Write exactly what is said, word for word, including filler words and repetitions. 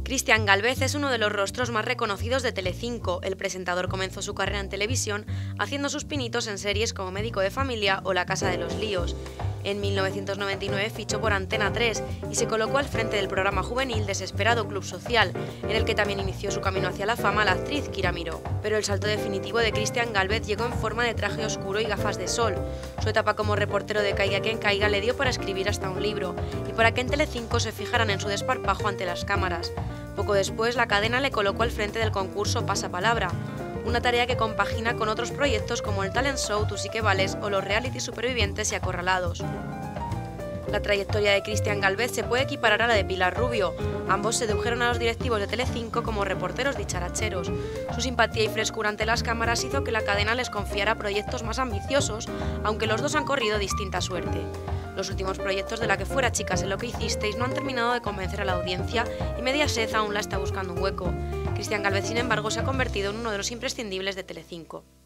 Cristian Gálvez es uno de los rostros más reconocidos de Telecinco. El presentador comenzó su carrera en televisión haciendo sus pinitos en series como Médico de Familia o La Casa de los Líos. En mil novecientos noventa y nueve fichó por Antena tres y se colocó al frente del programa juvenil Desesperado Club Social, en el que también inició su camino hacia la fama la actriz Kira Miró. Pero el salto definitivo de Cristian Gálvez llegó en forma de traje oscuro y gafas de sol. Su etapa como reportero de Caiga quien caiga le dio para escribir hasta un libro y para que en Telecinco se fijaran en su desparpajo ante las cámaras. Poco después, la cadena le colocó al frente del concurso Pasapalabra, una tarea que compagina con otros proyectos como el talent show Tú sí que vales o los reality supervivientes y acorralados. La trayectoria de Cristian Gálvez se puede equiparar a la de Pilar Rubio. Ambos sedujeron a los directivos de Telecinco como reporteros dicharacheros. Su simpatía y frescura ante las cámaras hizo que la cadena les confiara proyectos más ambiciosos, aunque los dos han corrido distinta suerte. Los últimos proyectos de La que fuera chicas en lo que hicisteis no han terminado de convencer a la audiencia y Mediaset aún la está buscando un hueco. Cristian Gálvez, sin embargo, se ha convertido en uno de los imprescindibles de Telecinco.